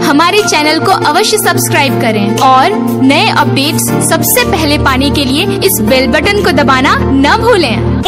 हमारे चैनल को अवश्य सब्सक्राइब करें और नए अपडेट्स सबसे पहले पाने के लिए इस बेल बटन को दबाना न भूलें।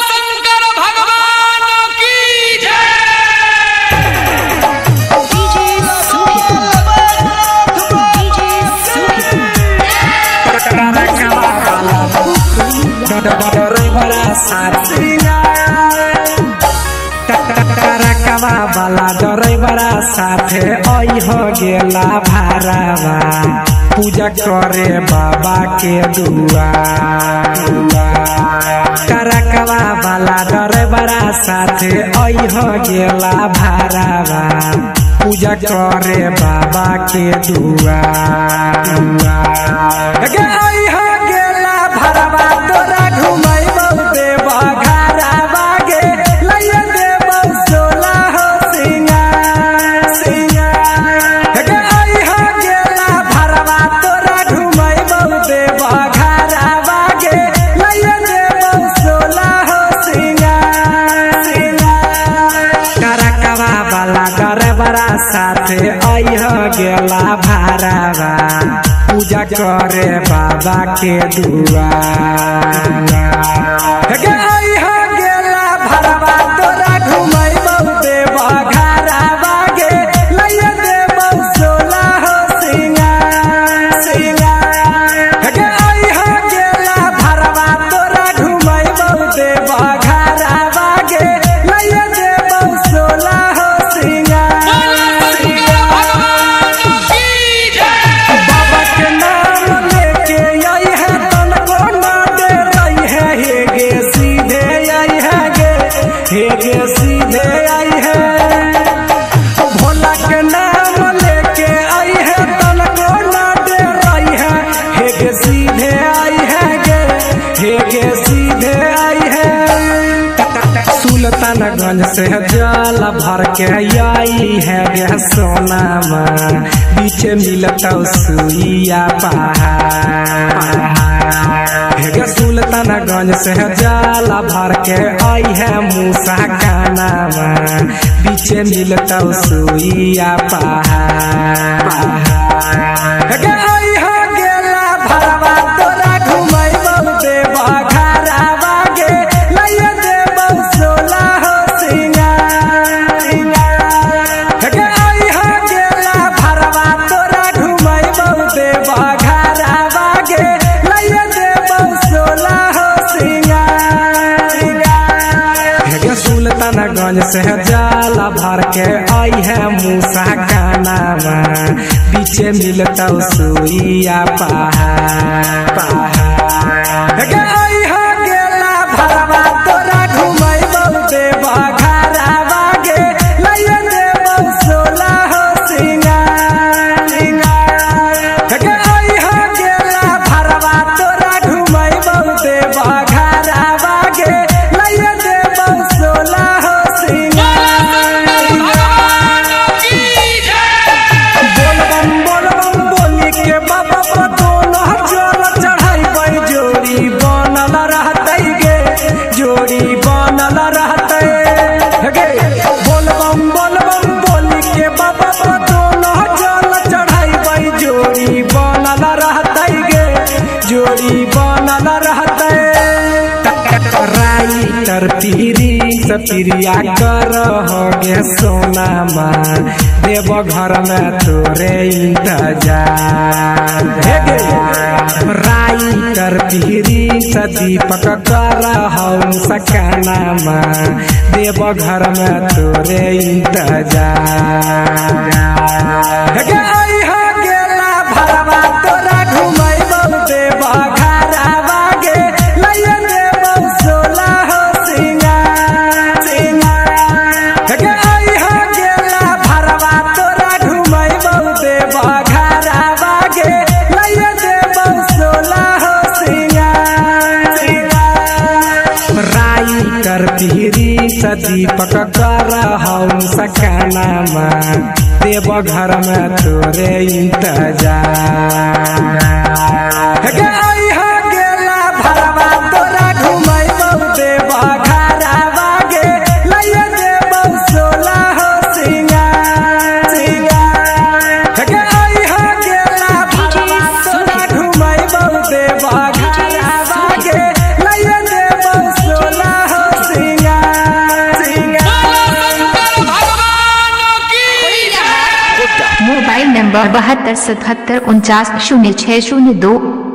वाला डराइवरा साथे आई हो गेला भारावा पूजा करे बाबा के दुआर। करकवा वाला डराइवरा साथे आई हो गेला भारावा पूजा करे बाबा के दुआर। आई हो गेला भारावा तोरा घुमाइबो देवा घरावा गे लइया देबो सोला हो सिंगार सिंगार। आई हो गेला भारावा तोरा घुमाइबो देवा घरावा गे लइया देबो सोला हो सिंगार सिंगार। करकवा वाला डराइवरा साथे आई हो गेला भारावा पूजा करे बाबा के दुआर। आई हो गेला भारावा तोरा घुमाइबो देवा घरावा गे लइया देबो सोला हो सिंगार सिंगार। आई हो गेला भारावा तोरा घुमाइबो देवा घरावा गे लइया देबो सोला हो सिंगार सिंगार। बाबा के नाम लेके आई है तन को ना दे रही है हे गे सीधे आई है गे हे गे सीधे आई है। भोला के नाम लेके आई है तन को ना दे रही है हे गे सीधे आई है गे हे गे सीधे आई है। सुल्तानगंज से जल भर के आई है गे सोनामा बीच मिलता सुइया पहाड़। गे सुल्तानगंज से जल भर के आई है मूसा कानामा बीच मिलता सुइया पहाड़। आई हो गेला भारावा तोरा घुमाइबो देवा घरावा गे लइया देबो सोला हो सिंगार सिंगार। आई हो गेला भारावा तोरा घुमाइबो देवा घरावा गे लइया देबो सोला हो सिंगार सिंगार। सुल्तानगंज से जल भर के आई है मूसा कानामा बीच मिलता सुइया पहाड़। आई हो गेला भारावा तोरा घुमाइबो देवा घरावा गे लइया देबो सोला हो सिंगार सिंगार। आई हो गेला भारावा तोरा घुमाइबो देवा घरावा गे लइया देबो सोला हो सिंगार सिंगार। बोलबम बोली के बाबा दोनों जल चढ़ाई जोड़ी बनल रहते गे जोड़ी बनल रहते गे। बोलबम बोली के बाबा दोनों जल चढ़ाई जोड़ी बनल रहते गे जोड़ी बनल रहते। राइटर पीरी सपिरिया कर हो गे सोनामा देव घर में तोरे इंतजार। राइटर पीरी दीपक कर हो सकानामा देव घर में तोरे इंतजार। आई हो गेला भारावा तोरा घुमाइबो देवा घरावा गे लइया देबो सोला हो सिंगार सिंगार। आई हो गेला भारावा तोरा घुमाइबो देवा घरावा गे लइया देबो सोला हो सिंगार सिंगार। राइटर पीरी दीपक कर हो सकानामा देव घर में तोरे इंतजार। आई हो गेला भारावा तोरा घुमाइबो देवा घरावा गे लइया देबो सोला हो सिंगार सिंगार। नंबर 7277490602।